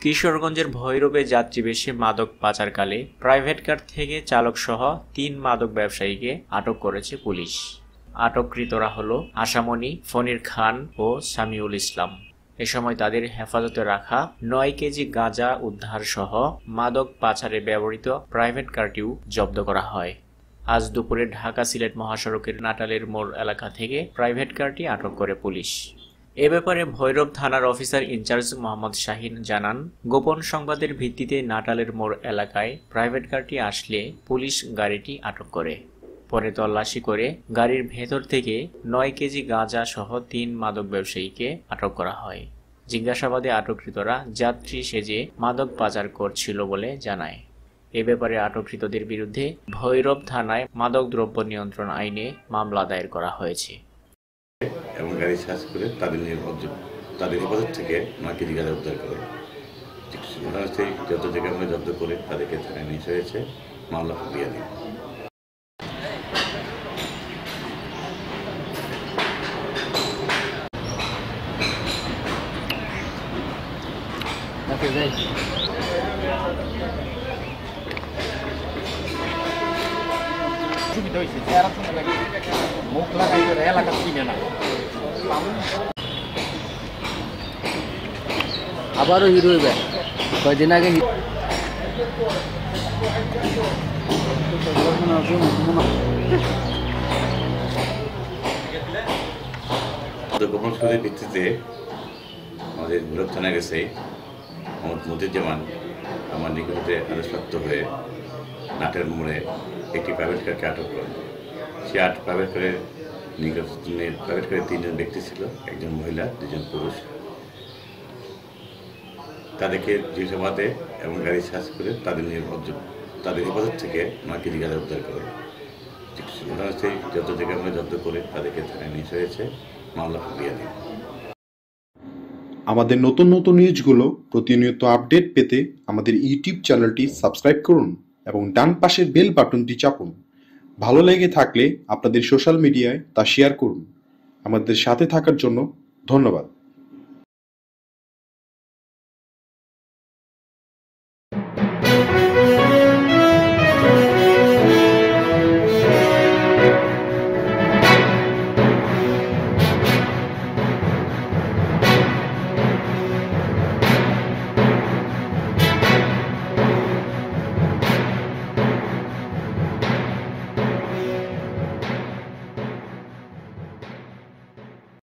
কিশোরগঞ্জের ভৈরবে যাত্রীবেশে মাদক পাচারকালে private car থেকে চালকসহ ৩ মাদক ব্যবসায়ীকে আটক করেছে পুলিশ। আটককৃতরা হল আশামণি, ফণির খান ও সামিউল ইসলাম। এ সময় তাদের হেফাজতে রাখা ৯ কেজি গাঁজা উদ্ধার সহ মাদক পাচারে ব্যবহৃত প্রাইভেট কারটিও জব্দ করা হয়। আজ দুপুরে ঢাকা-সিলেট মহাসড়কের নাটালের মোড় এলাকা থেকে প্রাইভেট কারটি আটক করে পুলিশ। এ ব্যাপারে ভৈরব থানার অফিসার ইনচার্জ মোহাম্মদ শাহিন জানান, গোপন সংবাদের ভিত্তিতে নাটালের মোড় এলাকায় প্রাইভেট কারটি আসলে পুলিশ গাড়িটি আটক করে। পরে তল্লাশি করে গাড়ির ভেতর থেকে ৯ কেজি গাঁজা সহ ৩ মাদক ব্যবসায়ীকে আটক করা হয়। জিজ্ঞাসাবাদে আটককৃতরা যাত্রী সেজে মাদক পাচার করছিল বলে জানায়। এ ব্যাপারে আটককৃতদের বিরুদ্ধে ভৈরব থানায় মাদকদ্রব্য নিয়ন্ত্রণ আইনে মামলা দায়ের করা হয়েছে। এবং গাড়ি সার্চ করে তাদের হেফাজত থেকে ৯ কেজি গাঁজা উদ্ধার করে ঘটনাস্থলে যত জায়গায় আমরা জব্দ করে তাদেরকে থানায় নিয়ে হয়েছে, মামলা প্রক্রিয়া দিই। আবারও হিরো হইবে কয়দিন আগে গোপন সূত্রের ভিত্তিতে আমাদের ভৈরব থানা গেছে মোহাম্মদ মতিউজ্জামান আমার নিকটে আদেশপ্রাপ্ত হয়ে নাটের মোড়ে একটি প্রাইভেট কারকে আটক করেন। সে প্রাইভেট কারে ৩ জন ব্যক্তি ছিল, একজন মহিলা, ২ জন পুরুষ। তাদেরকে জিজ্ঞাসাবাদে এবং গাড়ি সার্চ করে তাদের হেফাজত থেকে ৯ কেজি গাঁজা উদ্ধার করে ঘটনাস্থলে যত জায়গায় আমরা জব্দ করে তাদেরকে থানায় নিয়ে হয়েছে, মামলা প্রক্রিয়া দিই। আমাদের নতুন নতুন নিউজগুলো প্রতিনিয়ত আপডেট পেতে আমাদের ইউটিউব চ্যানেলটি সাবস্ক্রাইব করুন এবং ডান পাশের বেল বাটনটি চাপুন। ভালো লেগে থাকলে আপনাদের সোশ্যাল মিডিয়ায় তা শেয়ার করুন। আমাদের সাথে থাকার জন্য ধন্যবাদ।